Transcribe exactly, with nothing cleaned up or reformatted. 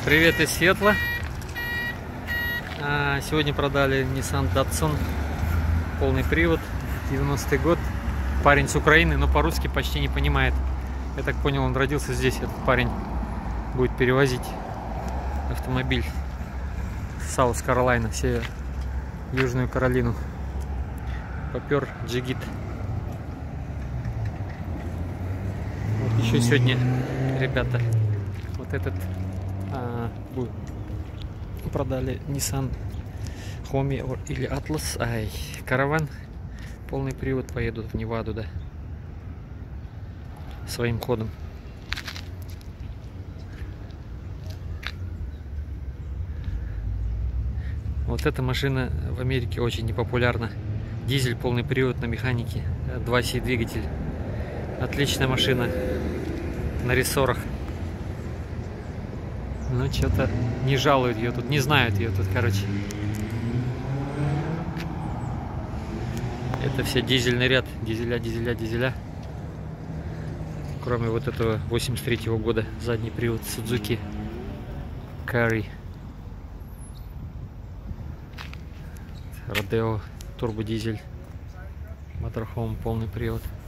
Привет из Сиэтла. Сегодня продали Nissan Datsun, полный привод, девяностый год. Парень с Украины, но по-русски почти не понимает. Я так понял, он родился здесь, этот парень. Будет перевозить автомобиль с Саус-Каролайна, север, Южную Каролину. Попер джигит. Вот еще сегодня, ребята, вот этот а, продали Nissan Homi или Atlas, ай, караван, полный привод, поедут в Неваду, да, своим ходом. Вот эта машина в Америке очень непопулярна. Дизель, полный привод на механике, два оси двигатель. Отличная машина на рессорах. Но что-то не жалуют ее тут, не знают ее тут, короче. Это все дизельный ряд, дизеля, дизеля, дизеля. Кроме вот этого восемьдесят третьего года задний привод Suzuki Carry. Родео, турбодизель, Motorhome, полный привод.